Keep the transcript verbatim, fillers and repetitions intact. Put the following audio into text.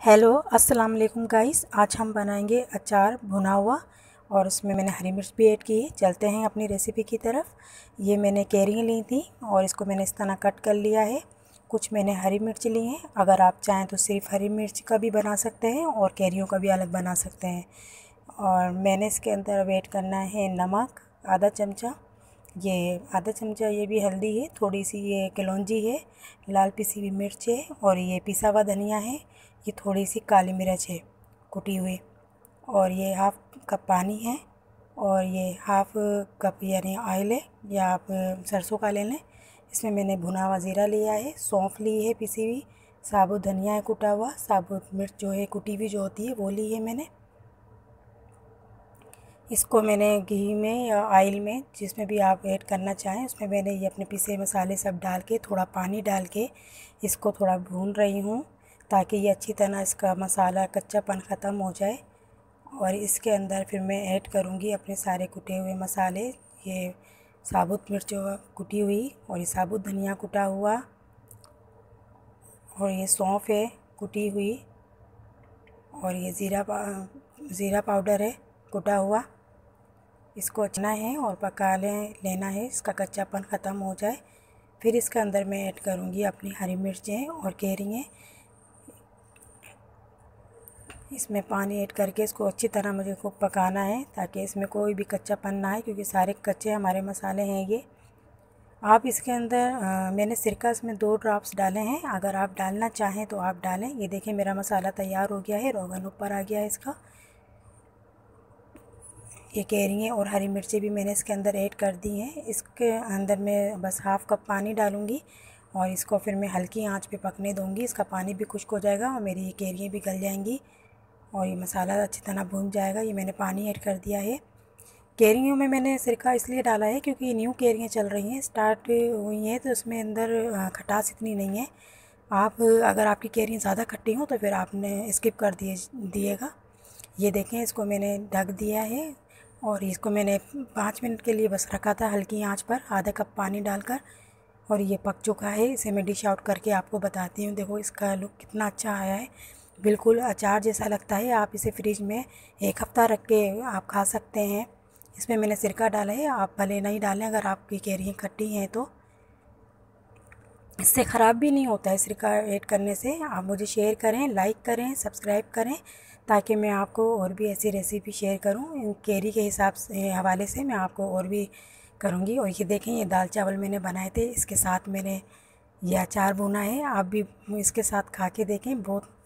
Hello अस्सलाम वालेकुम guys. आज हम बनाएंगे अचार भुना हुआ और उसमें मैंने हरी मिर्च भी ऐड की है। चलते हैं अपनी रेसिपी की तरफ। ये मैंने कैरियाँ ली थी और इसको मैंने इस तरह कट कर लिया है। कुछ मैंने हरी मिर्च ली हैं। अगर आप चाहें तो सिर्फ हरी मिर्च का भी बना सकते हैं और कैरियों का भी अलग बना सकते हैं। और मैंने इसके अंदर अब ऐड करना है नमक आधा चमचा, ये आधा चमचा ये भी हल्दी है, थोड़ी सी ये कलौंजी है, लाल पिसी हुई मिर्च है और ये पिसा हुआ धनिया है, ये थोड़ी सी काली मिर्च है कुटी हुई, और ये हाफ कप पानी है और ये हाफ कप यानी ऑयल है या आप सरसों का ले लें। इसमें मैंने भुना हुआ ज़ीरा लिया है, सौंफ ली है पिसी हुई, साबुत धनिया है कुटा हुआ, साबुत मिर्च जो है कुटी हुई जो होती है वो ली है मैंने। इसको मैंने घी में या ऑयल में जिसमें भी आप ऐड करना चाहें उसमें मैंने ये अपने पिसे मसाले सब डाल के थोड़ा पानी डाल के इसको थोड़ा भून रही हूँ ताकि ये अच्छी तरह इसका मसाला कच्चापन ख़त्म हो जाए। और इसके अंदर फिर मैं ऐड करूँगी अपने सारे कुटे हुए मसाले, ये साबुत मिर्च कुटी हुई और ये साबुत धनिया कुटा हुआ और ये सौंफ है कुटी हुई और ये ज़ीरा ज़ीरा पाउडर है कुटा हुआ। इसको अच्छा है और पका ले लेना है, इसका कच्चापन ख़त्म हो जाए। फिर इसके अंदर मैं ऐड करूँगी अपनी हरी मिर्चें और कैरियाँ। इसमें पानी ऐड करके इसको अच्छी तरह मुझे खूब पकाना है ताकि इसमें कोई भी कच्चापन ना आए, क्योंकि सारे कच्चे हमारे मसाले हैं ये। आप इसके अंदर आ, मैंने सिरका इसमें दो ड्रॉप्स डाले हैं, अगर आप डालना चाहें तो आप डालें। ये देखें मेरा मसाला तैयार हो गया है, रोगन ऊपर आ गया है इसका। ये कैरियाँ और हरी मिर्ची भी मैंने इसके अंदर ऐड कर दी हैं। इसके अंदर मैं बस हाफ़ कप पानी डालूँगी और इसको फिर मैं हल्की आंच पे पकने दूँगी। इसका पानी भी खुश्क हो जाएगा और मेरी ये कैरियाँ भी गल जाएंगी और ये मसाला अच्छी तरह भून जाएगा। ये मैंने पानी ऐड कर दिया है। कैरियों में मैंने सिरका इसलिए डाला है क्योंकि ये न्यू कैरियाँ चल रही हैं, स्टार्ट हुई हैं, तो उसमें अंदर खटास इतनी नहीं है। आप अगर आपकी कैरियाँ ज़्यादा खट्टी हों तो फिर आपने स्किप कर दिए दिएगा। ये देखें इसको मैंने ढक दिया है और इसको मैंने पाँच मिनट के लिए बस रखा था हल्की आंच पर, आधा कप पानी डालकर, और ये पक चुका है। इसे मैं डिश आउट करके आपको बताती हूँ। देखो इसका लुक कितना अच्छा आया है, बिल्कुल अचार जैसा लगता है। आप इसे फ्रिज में एक हफ़्ता रख के आप खा सकते हैं। इसमें मैंने सिरका डाला है, आप भले नहीं डालें अगर आपकी कैरियाँ खट्टी हैं तो। इससे ख़राब भी नहीं होता है सिरका ऐड करने से। आप मुझे शेयर करें, लाइक करें, सब्सक्राइब करें ताकि मैं आपको और भी ऐसी रेसिपी शेयर करूं। कैरी के हिसाब से हवाले से मैं आपको और भी करूंगी। और ये देखें ये दाल चावल मैंने बनाए थे, इसके साथ मैंने ये अचार भुना है। आप भी इसके साथ खा के देखें, बहुत